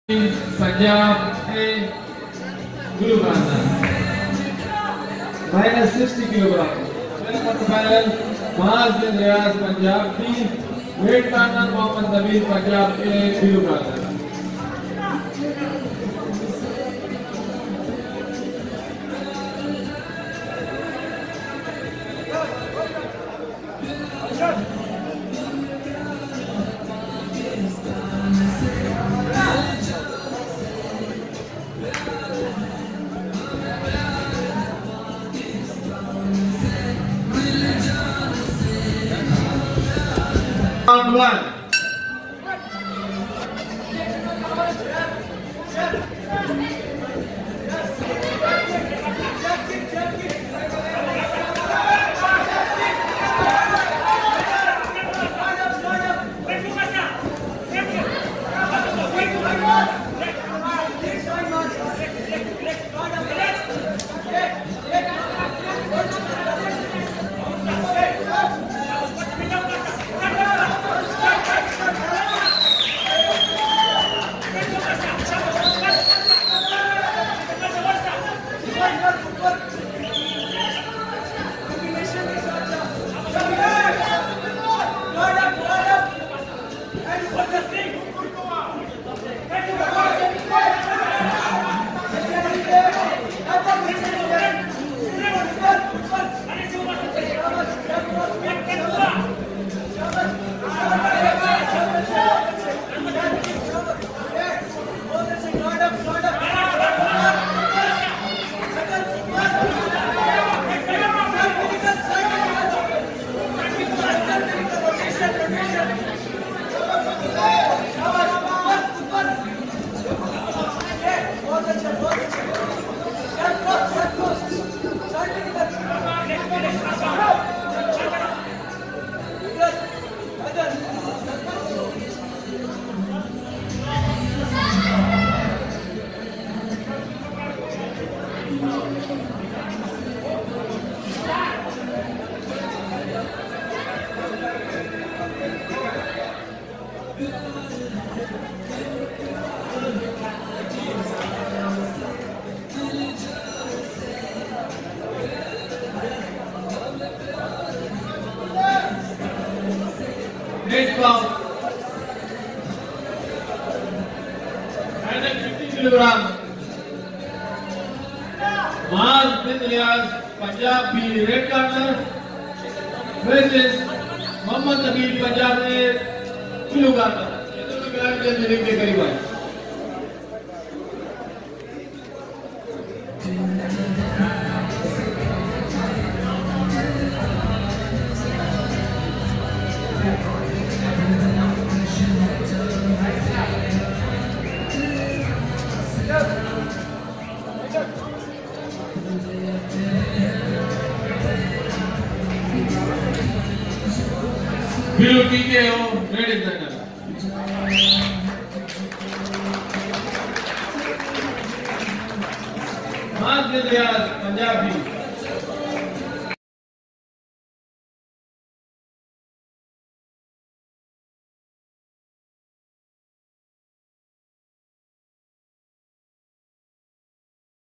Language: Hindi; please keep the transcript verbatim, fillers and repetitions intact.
पंजाब के kilogram minus sixty kilogram final मास बिन रियाज पंजाब की वेट कार्नर मोहम्मद नबील पंजाब के kilogram Round one. Next round. Final fifty kilogram. Maaz bin Riyaz, Punjab B red corner versus Mohammad Nabil Punjab ने kilogram. ये दोनों खिलाड़ी जल्दी रिंग के करीब आए. Blue T K O, ladies and gentlemen. Maaz bin Riyaz, Punjab B.